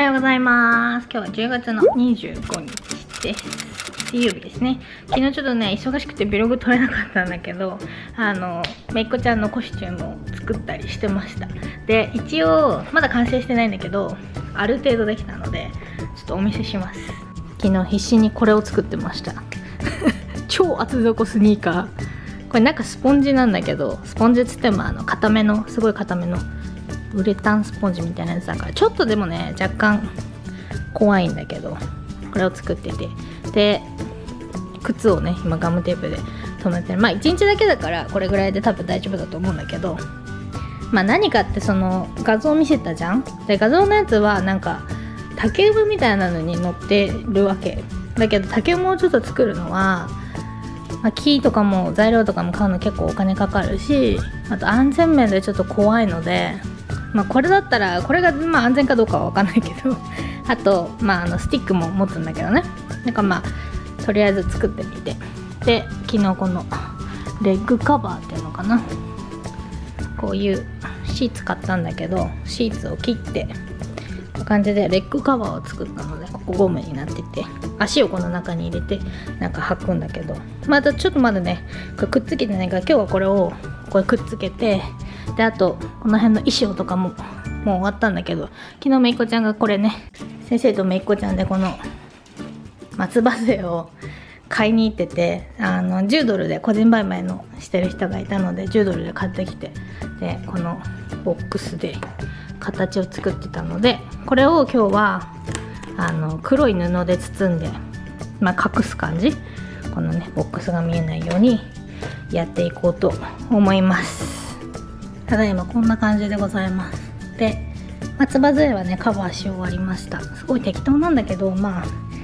ようございます。今日は10月の25日です。水曜日ですね。昨日ちょっとね、忙しくてブログ撮れなかったんだけど、めいっ子ちゃんのコスチュームを作ったりしてました。で、一応、まだ完成してないんだけど、ある程度できたので、ちょっとお見せします。昨日必死にこれを作ってました。超厚底スニーカー。これなんかスポンジなんだけど、スポンジっつっても固めの、すごい固めのウレタンスポンジみたいなやつだから、ちょっとでもね若干怖いんだけど、これを作ってて、で靴をね今ガムテープで留めてる。まあ1日だけだからこれぐらいで多分大丈夫だと思うんだけど、まあ何かってその画像見せたじゃん。で画像のやつはなんか竹馬みたいなのに乗ってるわけだけど、竹馬をちょっと作るのは、まあ、木とかも材料とかも買うの結構お金かかるし、あと安全面でちょっと怖いので、まあ、これだったらこれがまあ安全かどうかは分かんないけど、あと、まあ、スティックも持つんだけどね。なんかまあとりあえず作ってみて、で昨日このレッグカバーっていうのかな、こういうシーツ買ったんだけど、シーツを切ってこんな感じでレッグカバーを作ったので、ここゴムになってて足をこの中に入れてなんか履くんだけど、またちょっとまだねこれくっつけてないから、今日はこれをこれくっつけて、であとこの辺の衣装とかももう終わったんだけど、昨日めいっ子ちゃんがこれね、先生とめいっ子ちゃんでこの松葉杖を買いに行ってて、10ドルで個人売買のしてる人がいたので10ドルで買ってきて、でこのボックスで形を作ってたので、これを今日は黒い布で包んで、まあ、隠す感じ、このねボックスが見えないようにやっていこうと思います。ただいまこんな感じでございます。で松葉杖はねカバーし終わりました。すごい適当なんだけど、まあ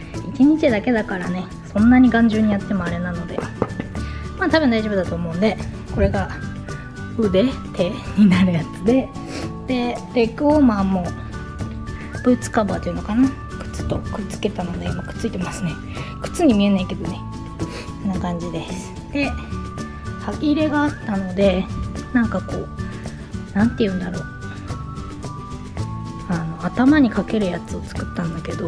1日だけだからね、そんなに頑丈にやってもあれなので、まあ多分大丈夫だと思うんで、これが腕手になるやつで、でレッグウォーマーもブーツカバーっていうのかな、靴とくっつけたので今くっついてますね。靴に見えないけどね、こんな感じです。で歯切れがあったので、なんかこうなんて言うんだろう、頭にかけるやつを作ったんだけど、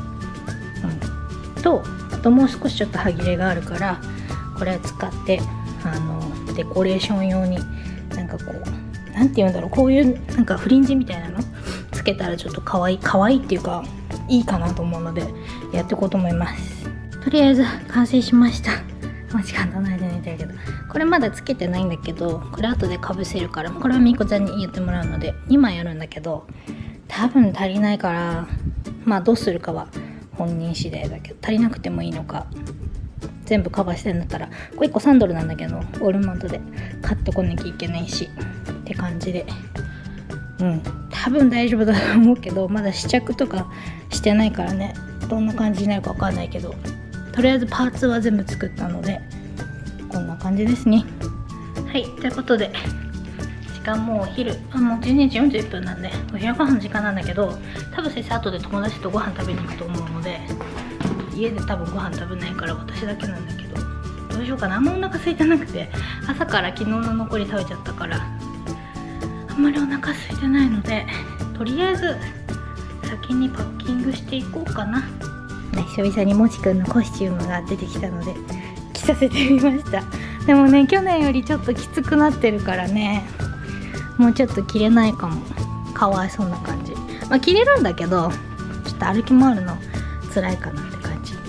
あともう少しちょっと歯切れがあるから、これ使ってデコレーション用になんかこうなんて言うんだろう、こういうなんかフリンジみたいなのつけたらちょっと可愛いっていうかいいかなと思うのでやっていこうと思います。とりあえず完成しました。もう時間経たないで寝てるけど、これまだつけてないんだけど、これ後でかぶせるから、これはみいこちゃんに言ってもらうので2枚やるんだけど、多分足りないから、まあどうするかは本人次第だけど、足りなくてもいいのか、全部カバーしてるんだったら、これ1個3ドルなんだけどウォールマートで買ってこなきゃいけないしって感じで、多分大丈夫だと思うけど、まだ試着とかしてないからね、どんな感じになるか分かんないけど、とりあえずパーツは全部作ったのでこんな感じですね。はい、ということで時間もうお昼、もう12時41分なんでお昼ご飯の時間なんだけど、多分先生後で友達とご飯食べに行くと思うので、家で多分ご飯食べないから私だけなんだけど、どうしようかな。あんまお腹空いてなくて、朝から昨日の残り食べちゃったからあんまりお腹空いてないので、とりあえず先にパッキングしていこうかな。久々にもちくんのコスチュームが出てきたので着させてみました。でもね去年よりちょっときつくなってるからね、もうちょっと着れないかも。かわいそうな感じ。まあ着れるんだけど、ちょっと歩き回るの辛いかなって感じ。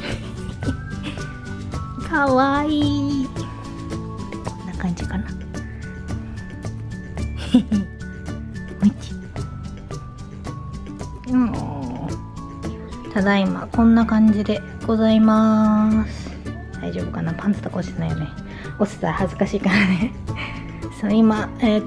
かわいい。こんな感じかな。もち。ただいまこんな感じでございます。大丈夫かな、パンツとか落ちてないよね。落ちたら恥ずかしいからね。そう今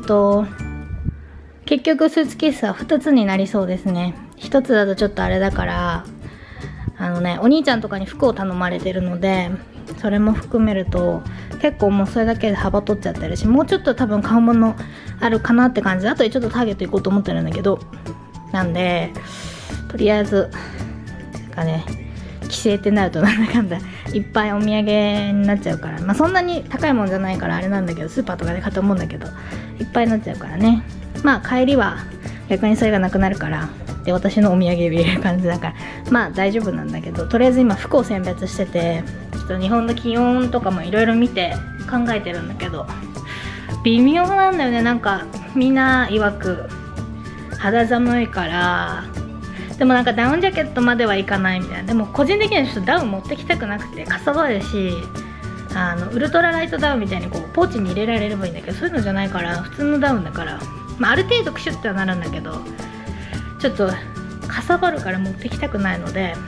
結局スーツケースは2つになりそうですね。1つだとちょっとあれだから、お兄ちゃんとかに服を頼まれてるので、それも含めると結構もうそれだけで幅取っちゃってるし、もうちょっと多分買うものあるかなって感じで、あとでちょっとターゲット行こうと思ってるんだけど、なんでとりあえず帰省ってなるとなんだかんだいっぱいお土産になっちゃうから、まあそんなに高いもんじゃないからあれなんだけど、スーパーとかで買ったもんだけどいっぱいになっちゃうからね。まあ帰りは逆にそれがなくなるからで私のお土産を入れる感じだからまあ大丈夫なんだけど、とりあえず今服を選別してて、ちょっと日本の気温とかもいろいろ見て考えてるんだけど、微妙なんだよね。なんかみんな曰く肌寒いから、でもなんかダウンジャケットまではいかないみたいな。でも個人的にはちょっとダウン持ってきたくなくて、かさばるし、ウルトラライトダウンみたいにこうポーチに入れられればいいんだけど、そういうのじゃないから普通のダウンだから、まあ、ある程度クシュッとはなるんだけど、ちょっとかさばるから持ってきたくないので、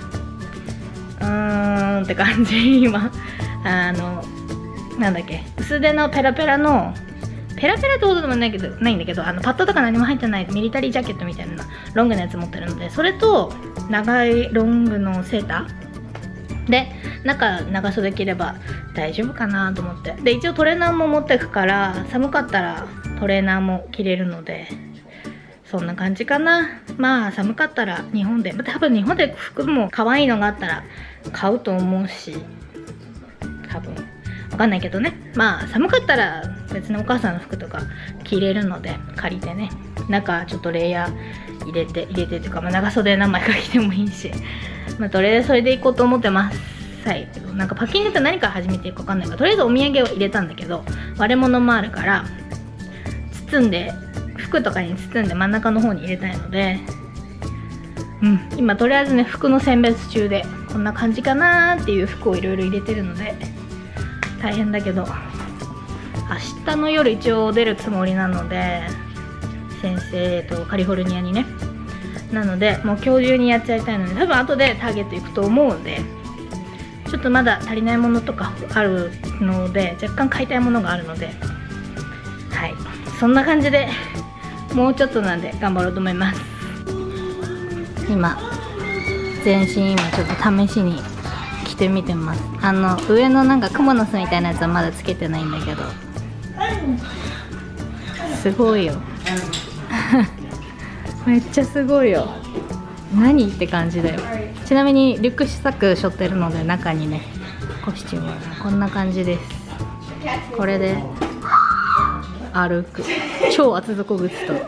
って感じ。今なんだっけ、薄手のペラペラのペラペラってことでもないんだけど、パッドとか何も入ってないミリタリージャケットみたいなロングのやつ持ってるので、それと長いロングのセーターで中長袖着れば大丈夫かなと思って。で一応トレーナーも持ってくから、寒かったらトレーナーも着れるので、そんな感じかな。まあ寒かったら日本で、多分日本で服も可愛いのがあったら買うと思うし、多分わかんないけどね。まあ寒かったら別にお母さんの服とか着れるので借りてね、中ちょっとレイヤー入れてっていうか、まあ、長袖何枚か着てもいいし、まあとりあえずそれで行こうと思ってます。なんかパッキングって何から始めていいか分かんないから、とりあえずお土産を入れたんだけど、割れ物もあるから包んで、服とかに包んで真ん中の方に入れたいので、今とりあえずね服の選別中で、こんな感じかなーっていう服をいろいろ入れてるので大変だけど、明日の夜一応出るつもりなので、先生とカリフォルニアにね、なのでもう今日中にやっちゃいたいので、多分後でターゲット行くと思うんで、ちょっとまだ足りないものとかあるので、若干買いたいものがあるので、はい、そんな感じでもうちょっとなんで頑張ろうと思います。今全身今ちょっと試しに着てみてます。上のなんかクモの巣みたいなやつはまだつけてないんだけど、すごいよめっちゃすごいよ。何って感じだよ。ちなみにリュックサック背負ってるので、中にねコスチュームはこんな感じです。これで歩く、超厚底靴と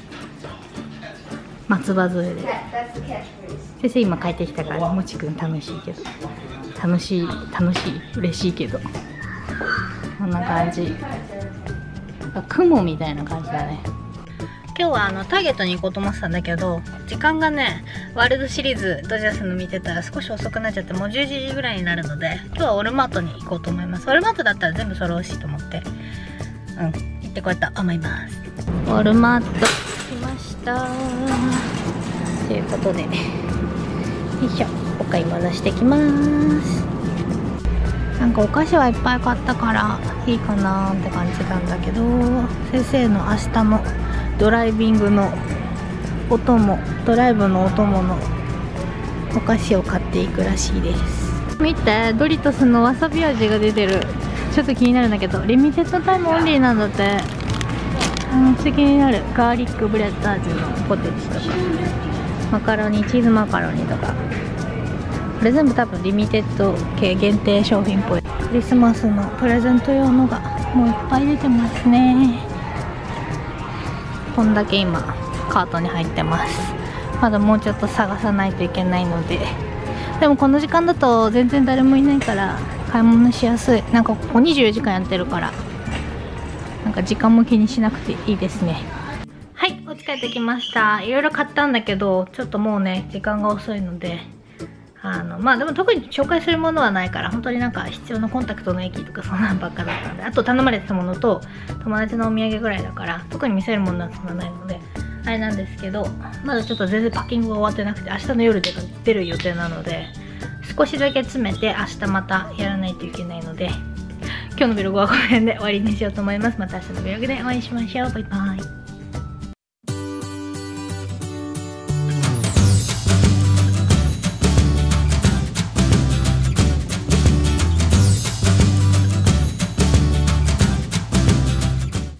松葉杖で。先生今帰ってきたから、もちくん楽しいけど、楽しい嬉しいけど、こんな感じ。雲みたいな感じだね。今日はターゲットに行こうと思ってたんだけど、時間がねワールドシリーズドジャースの見てたら少し遅くなっちゃって、もう10時ぐらいになるので、今日はオールマートに行こうと思います。オールマートだったら全部揃うしと思って、行ってこようと思います。オールマート来ましたということで、よいしょ、お買い物してきます。なんかお菓子はいっぱい買ったからいいかなーって感じなんだけど、先生の明日のドライビングのお供、ドライブのお供のお菓子を買っていくらしいです。見て、ドリトスのわさび味が出てる。ちょっと気になるんだけど、リミテッドタイムオンリーなんだって。気になる。ガーリックブレッド味のポテチとかマカロニ、チーズマカロニとか、これ全部多分リミテッド系限定商品っぽい。クリスマスのプレゼント用のがもういっぱい出てますね。こんだけ今カートに入ってます。まだもうちょっと探さないといけないので、でもこの時間だと全然誰もいないから買い物しやすい。なんかここ24時間やってるから、なんか時間も気にしなくていいですね。はい、お家帰ってきました。いろいろ買ったんだけど、ちょっともうね時間が遅いので、まあでも特に紹介するものはないから、本当になんか必要なコンタクトの液とかそんなんばっかだったんで、あと頼まれてたものと友達のお土産ぐらいだから、特に見せるものはそんなないのであれなんですけど、まだちょっと全然パッキングが終わってなくて、明日の夜で出る予定なので、少しだけ詰めて明日またやらないといけないので、今日のブログはこの辺で終わりにしようと思います。また明日のブログでお会いしましょう。バイバイ。